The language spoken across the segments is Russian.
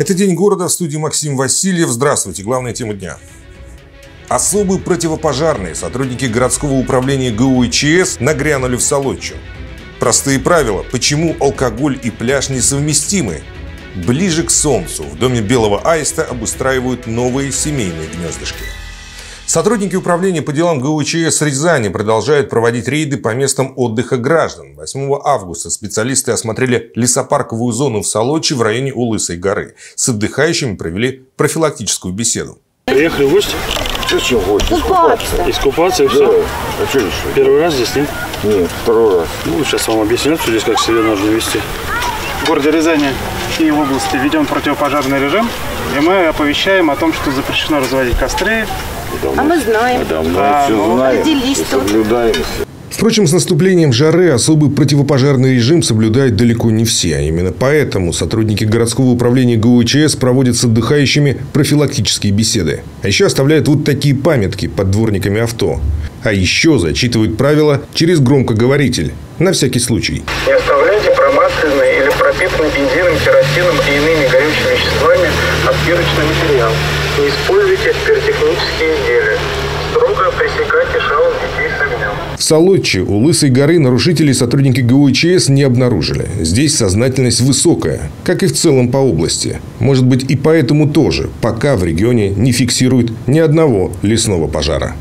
Это «День города», в студии Максим Васильев. Здравствуйте. Главная тема дня. Особые противопожарные сотрудники городского управления ГУ и ЧС нагрянули в Солодчу. Простые правила. Почему алкоголь и пляж несовместимы? Ближе к солнцу в доме Белого Аиста обустраивают новые семейные гнездышки. Сотрудники управления по делам ГУ и ЧС Рязани продолжают проводить рейды по местам отдыха граждан. 8 августа специалисты осмотрели лесопарковую зону в Солодче в районе у Лысой горы. С отдыхающими провели профилактическую беседу. Приехали в гости? Зачем в гости? Искупаться. Искупаться и все? Да. А что еще? Первый раз здесь, нет? Нет, второй раз. Ну, сейчас вам объяснят, что здесь как себя нужно вести. В городе Рязани и в области введен противопожарный режим, и мы оповещаем о том, что запрещено разводить костры. А мы знаем. Да, мы все знаем и соблюдаем. Впрочем, с наступлением жары особый противопожарный режим соблюдают далеко не все. А именно поэтому сотрудники городского управления ГУ и ЧС проводят с отдыхающими профилактические беседы. А еще оставляют вот такие памятки под дворниками авто. А еще зачитывают правила через громкоговоритель. На всякий случай. Не оставляйте промасленный или пропитанный бензином, керосином и иными горючими веществами отпирочный материал. Не используйте пиротехнические изделия. Строго пресекайте шалом детей с огнем. В Солодче у Лысой горы нарушителей сотрудники ГУ и ЧС не обнаружили. Здесь сознательность высокая, как и в целом по области. Может быть, и поэтому тоже, пока в регионе не фиксируют ни одного лесного пожара.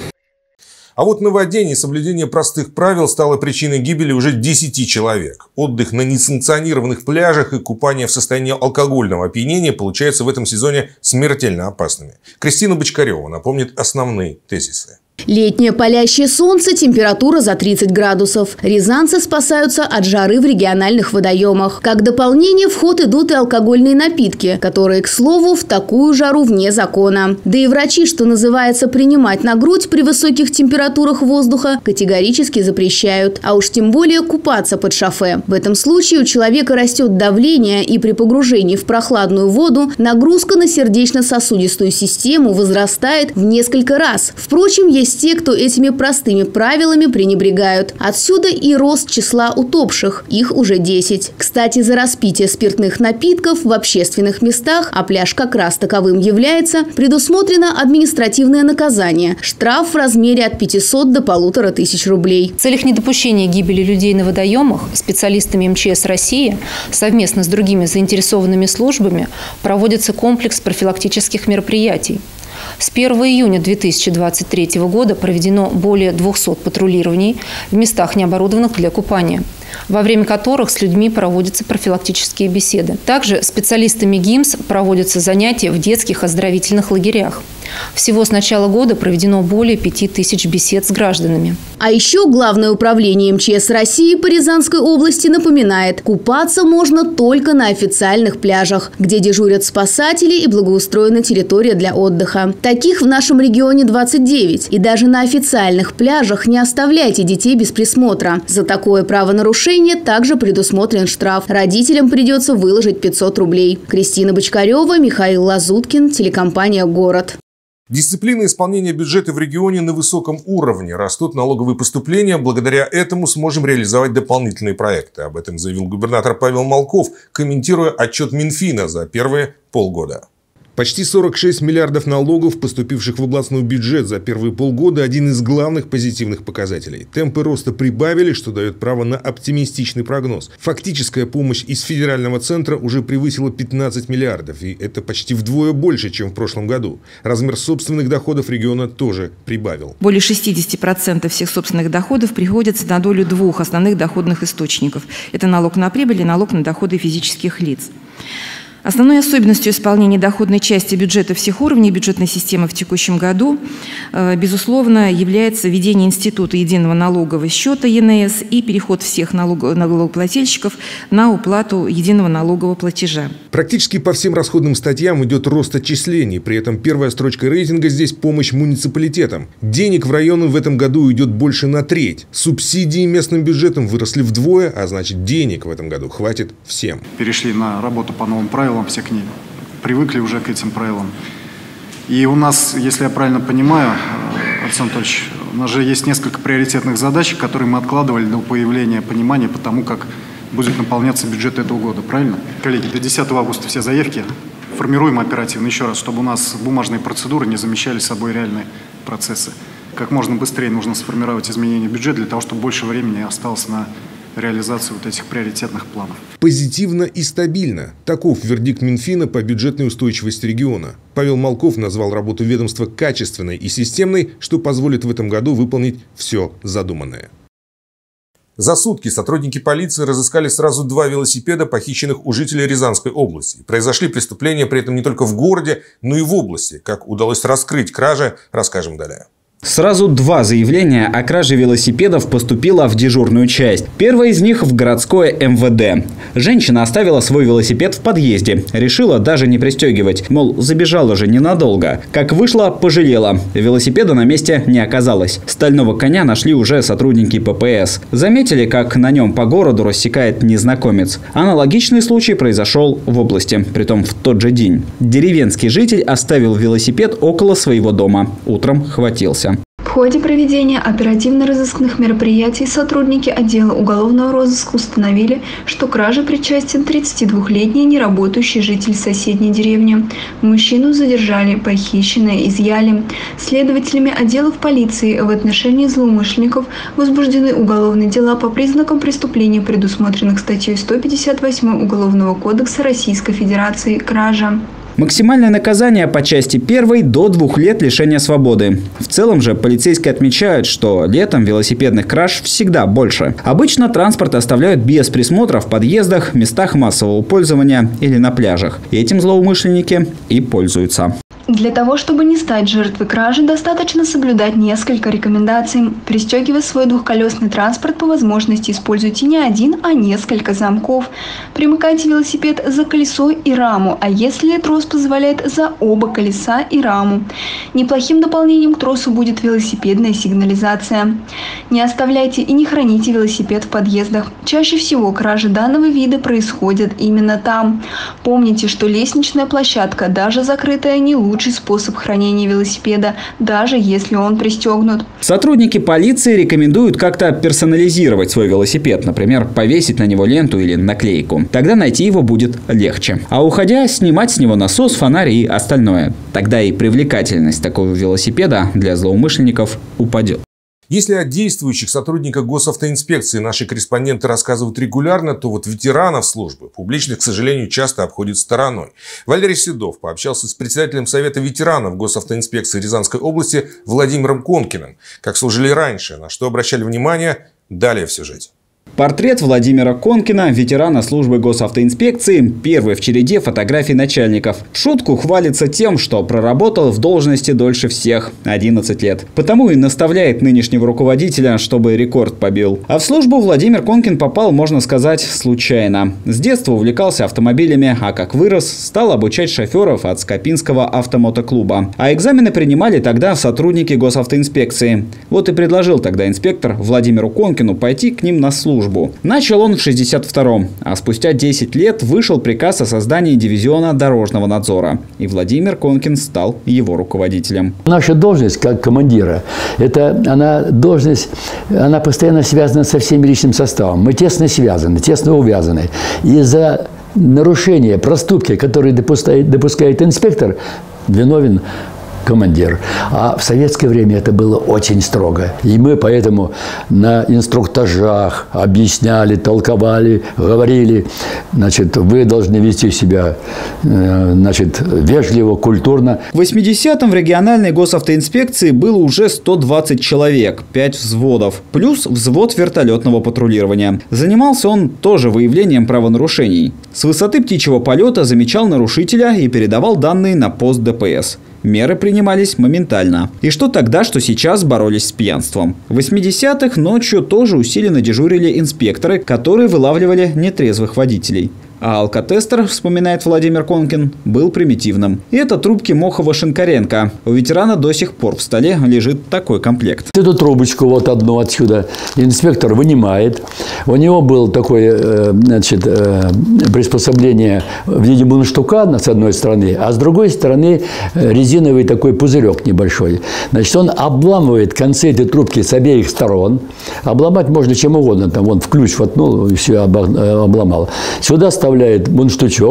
А вот на воде несоблюдение простых правил стало причиной гибели уже 10 человек. Отдых на несанкционированных пляжах и купание в состоянии алкогольного опьянения получаются в этом сезоне смертельно опасными. Кристина Бочкарева напомнит основные тезисы. Летнее палящее солнце, температура за 30 градусов. Рязанцы спасаются от жары в региональных водоемах. Как дополнение в ход идут и алкогольные напитки, которые, к слову, в такую жару вне закона. Да и врачи, что называется, принимать на грудь при высоких температурах воздуха категорически запрещают. А уж тем более купаться под шофе. В этом случае у человека растет давление, и при погружении в прохладную воду нагрузка на сердечно-сосудистую систему возрастает в несколько раз. Впрочем, есть те, кто этими простыми правилами пренебрегают. Отсюда и рост числа утопших. Их уже 10. Кстати, за распитие спиртных напитков в общественных местах, а пляж как раз таковым является, предусмотрено административное наказание. Штраф в размере от 500 до 1500 рублей. В целях недопущения гибели людей на водоемах специалистами МЧС России совместно с другими заинтересованными службами проводится комплекс профилактических мероприятий. С 1 июня 2023 года проведено более 200 патрулирований в местах, не оборудованных для купания, во время которых с людьми проводятся профилактические беседы. Также специалистами ГИМС проводятся занятия в детских оздоровительных лагерях. Всего с начала года проведено более 5000 бесед с гражданами. А еще Главное управление МЧС России по Рязанской области напоминает, купаться можно только на официальных пляжах, где дежурят спасатели и благоустроена территория для отдыха. Таких в нашем регионе 29. И даже на официальных пляжах не оставляйте детей без присмотра. За такое правонарушение также предусмотрен штраф. Родителям придется выложить 500 рублей. Кристина Бочкарева, Михаил Лазуткин, телекомпания «Город». Дисциплина исполнения бюджета в регионе на высоком уровне. Растут налоговые поступления. Благодаря этому сможем реализовать дополнительные проекты. Об этом заявил губернатор Павел Молков, комментируя отчет Минфина за первые полгода. Почти 46 миллиардов налогов, поступивших в областной бюджет за первые полгода, один из главных позитивных показателей. Темпы роста прибавили, что дает право на оптимистичный прогноз. Фактическая помощь из федерального центра уже превысила 15 миллиардов, и это почти вдвое больше, чем в прошлом году. Размер собственных доходов региона тоже прибавил. Более 60% всех собственных доходов приходится на долю двух основных доходных источников. Это налог на прибыль и налог на доходы физических лиц. Основной особенностью исполнения доходной части бюджета всех уровней бюджетной системы в текущем году, безусловно, является введение института единого налогового счета ЕНС и переход всех налогоплательщиков на уплату единого налогового платежа. Практически по всем расходным статьям идет рост отчислений. При этом первая строчка рейтинга здесь помощь муниципалитетам. Денег в районы в этом году идет больше на треть. Субсидии местным бюджетам выросли вдвое, а значит денег в этом году хватит всем. Перешли на работу по новым правилам, все к ним привыкли уже к этим правилам. И у нас, если я правильно понимаю, Александр Анатольевич, у нас же есть несколько приоритетных задач, которые мы откладывали до появления понимания по тому, как будет наполняться бюджет этого года, правильно? Коллеги, до 10 августа все заявки формируем оперативно, еще раз, чтобы у нас бумажные процедуры не замещали собой реальные процессы. Как можно быстрее нужно сформировать изменения бюджета для того, чтобы больше времени осталось на реализацию вот этих приоритетных планов. Позитивно и стабильно. Таков вердикт Минфина по бюджетной устойчивости региона. Павел Малков назвал работу ведомства качественной и системной, что позволит в этом году выполнить все задуманное. За сутки сотрудники полиции разыскали сразу 2 велосипеда, похищенных у жителей Рязанской области. Произошли преступления при этом не только в городе, но и в области. Как удалось раскрыть кражи, расскажем далее. Сразу 2 заявления о краже велосипедов поступило в дежурную часть. Первое из них в городское МВД. Женщина оставила свой велосипед в подъезде. Решила даже не пристегивать. Мол, забежала же ненадолго. Как вышла, пожалела. Велосипеда на месте не оказалось. Стального коня нашли уже сотрудники ППС. Заметили, как на нем по городу рассекает незнакомец. Аналогичный случай произошел в области. Притом в тот же день. Деревенский житель оставил велосипед около своего дома. Утром хватился. В ходе проведения оперативно-розыскных мероприятий сотрудники отдела уголовного розыска установили, что к краже причастен 32-летний неработающий житель соседней деревни. Мужчину задержали, похищенное изъяли. Следователями отделов полиции в отношении злоумышленников возбуждены уголовные дела по признакам преступлений, предусмотренных статьей 158 Уголовного кодекса Российской Федерации «Кража». Максимальное наказание по части 1 до 2 лет лишения свободы. В целом же полицейские отмечают, что летом велосипедных краж всегда больше. Обычно транспорт оставляют без присмотра в подъездах, местах массового пользования или на пляжах. Этим злоумышленники и пользуются. Для того, чтобы не стать жертвой кражи, достаточно соблюдать несколько рекомендаций. Пристегивая свой двухколесный транспорт, по возможности используйте не один, а несколько замков. Примыкайте велосипед за колесо и раму, а если трос позволяет, за оба колеса и раму. Неплохим дополнением к тросу будет велосипедная сигнализация. Не оставляйте и не храните велосипед в подъездах. Чаще всего кражи данного вида происходят именно там. Помните, что лестничная площадка, даже закрытая, не лучший способ хранения велосипеда, даже если он пристегнут. Сотрудники полиции рекомендуют как-то персонализировать свой велосипед, например, повесить на него ленту или наклейку. Тогда найти его будет легче. А уходя, снимать с него насос, фонарь и остальное. Тогда и привлекательность такого велосипеда для злоумышленников упадет. Если о действующих сотрудниках госавтоинспекции наши корреспонденты рассказывают регулярно, то вот ветеранов службы публичных, к сожалению, часто обходят стороной. Валерий Седов пообщался с председателем Совета ветеранов госавтоинспекции Рязанской области Владимиром Конкиным. Как служили раньше, на что обращали внимание, далее в сюжете. Портрет Владимира Конкина, ветерана службы госавтоинспекции, первый в череде фотографий начальников. В шутку хвалится тем, что проработал в должности дольше всех – 11 лет. Потому и наставляет нынешнего руководителя, чтобы рекорд побил. А в службу Владимир Конкин попал, можно сказать, случайно. С детства увлекался автомобилями, а как вырос, стал обучать шоферов от Скопинского автомотоклуба. А экзамены принимали тогда сотрудники госавтоинспекции. Вот и предложил тогда инспектор Владимиру Конкину пойти к ним на службу. Начал он в 1962-м, а спустя 10 лет вышел приказ о создании дивизиона дорожного надзора. И Владимир Конкин стал его руководителем. Наша должность как командира, она постоянно связана со всем личным составом. Мы тесно связаны, тесно увязаны. И за нарушение, проступки, которые допускает инспектор, виновен командир. А в советское время это было очень строго. И мы поэтому на инструктажах объясняли, толковали, говорили, вы должны вести себя, вежливо, культурно. В 80-м в региональной госавтоинспекции было уже 120 человек, 5 взводов, плюс взвод вертолетного патрулирования. Занимался он тоже выявлением правонарушений. С высоты птичьего полета замечал нарушителя и передавал данные на пост ДПС. Меры принимались моментально. И что тогда, что сейчас боролись с пьянством. В 80-х ночью тоже усиленно дежурили инспекторы, которые вылавливали нетрезвых водителей. А алкотестер, вспоминает Владимир Конкин, был примитивным. И это трубки Мохова-Шинкаренко. У ветерана до сих пор в столе лежит такой комплект. Эту трубочку вот одну отсюда инспектор вынимает. У него было такое приспособление в виде мундштука с одной стороны, а с другой стороны резиновый такой пузырек небольшой. Он обламывает концы этой трубки с обеих сторон. Обломать можно чем угодно. Там вон в ключ воткнул и все обломал. Сюда вставляет мундштучок,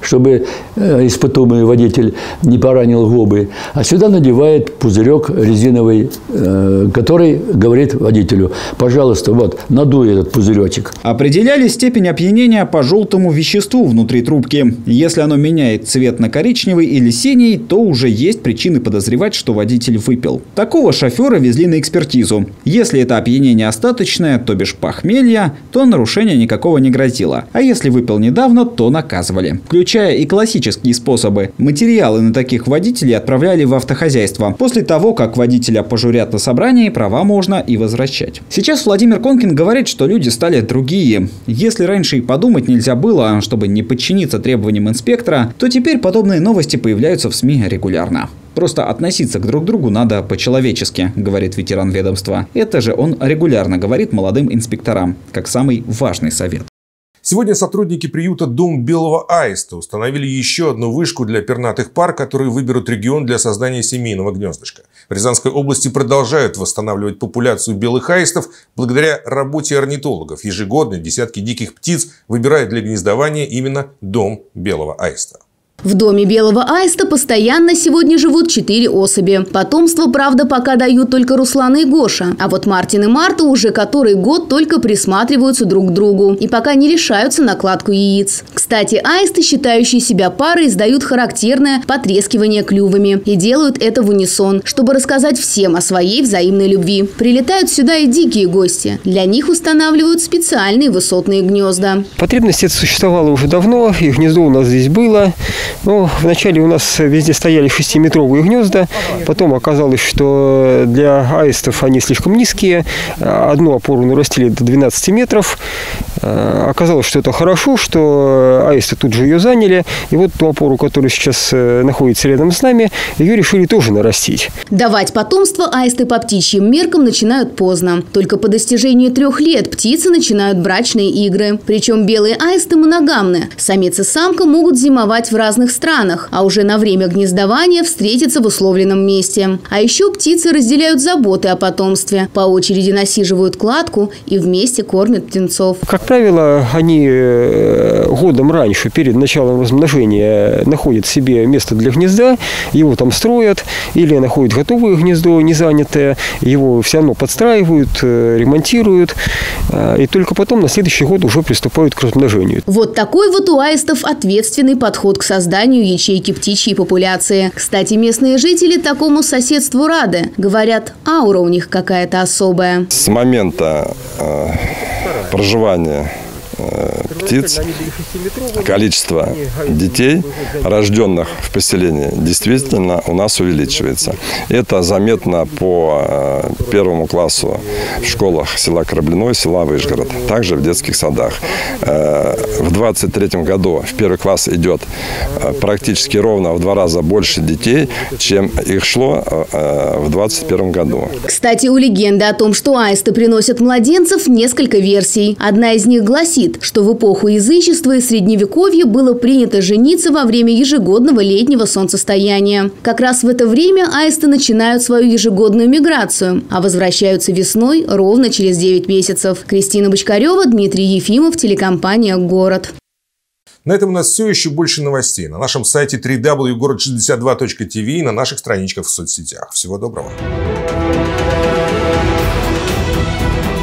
чтобы испытуемый водитель не поранил губы. А сюда надевает пузырек резиновый, который говорит водителю: пожалуйста, вот, надуй этот пузыречек. Определяли степень опьянения по желтому веществу внутри трубки. Если оно меняет цвет на коричневый или синий, то уже есть причины подозревать, что водитель выпил. Такого шофера везли на экспертизу. Если это опьянение остаточное, то бишь похмелья, то нарушения никакого не грозило. А если выпил недавно, то наказывали. Включая и классические способы. Материалы на таких водителей отправляли в автохозяйство. После того, как водителя пожурят на собрании, права можно и возвращать. Сейчас Владимир Конкин говорит, что люди стали другие. Если раньше и подумать нельзя было, чтобы не подчиниться требованиям инспектора, то теперь подобные новости появляются в СМИ регулярно. Просто относиться к друг другу надо по-человечески, говорит ветеран ведомства. Это же он регулярно говорит молодым инспекторам, как самый важный совет. Сегодня сотрудники приюта «Дом Белого Аиста» установили еще одну вышку для пернатых пар, которые выберут регион для создания семейного гнездышка. В Рязанской области продолжают восстанавливать популяцию белых аистов благодаря работе орнитологов. Ежегодно десятки диких птиц выбирают для гнездования именно «Дом Белого Аиста». В доме Белого Аиста постоянно сегодня живут 4 особи. Потомство, правда, пока дают только Руслан и Гоша. А вот Мартин и Марта уже который год только присматриваются друг к другу. И пока не решаются на кладку яиц. Кстати, аисты, считающие себя парой, издают характерное потрескивание клювами. И делают это в унисон, чтобы рассказать всем о своей взаимной любви. Прилетают сюда и дикие гости. Для них устанавливают специальные высотные гнезда. Потребность эта существовала уже давно, и гнездо у нас здесь было. Но вначале у нас везде стояли 6-метровые гнезда. Потом оказалось, что для аистов они слишком низкие. Одну опору нарастили до 12 метров. Оказалось, что это хорошо, что аисты тут же ее заняли. И вот ту опору, которая сейчас находится рядом с нами, ее решили тоже нарастить. Давать потомство аисты по птичьим меркам начинают поздно. Только по достижении 3 лет птицы начинают брачные игры. Причем белые аисты моногамны. Самец и самка могут зимовать в разных странах, а уже на время гнездования встретиться в условленном месте. А еще птицы разделяют заботы о потомстве. По очереди насиживают кладку и вместе кормят птенцов. Как правило, они годом раньше, перед началом размножения, находят себе место для гнезда, его там строят, или находят готовое гнездо, не занятое, его все равно подстраивают, ремонтируют, и только потом на следующий год уже приступают к размножению. Вот такой вот у аистов ответственный подход к созданию ячейки птичьей популяции. Кстати, местные жители такому соседству рады. Говорят, аура у них какая-то особая. С момента проживания птиц, количество детей, рожденных в поселении, действительно у нас увеличивается. Это заметно по 1 классу в школах села Корабляное, села Вышгород, также в детских садах. В 2023 году в 1 класс идет практически ровно в 2 раза больше детей, чем их шло в 2021 году. Кстати, у легенды о том, что аисты приносят младенцев, несколько версий. Одна из них гласит, что в эпоху язычества и средневековья было принято жениться во время ежегодного летнего солнцестояния. Как раз в это время аисты начинают свою ежегодную миграцию, а возвращаются весной ровно через 9 месяцев. Кристина Бочкарева, Дмитрий Ефимов, телекомпания «Город». На этом у нас все, еще больше новостей на нашем сайте www.город62.tv и на наших страничках в соцсетях. Всего доброго.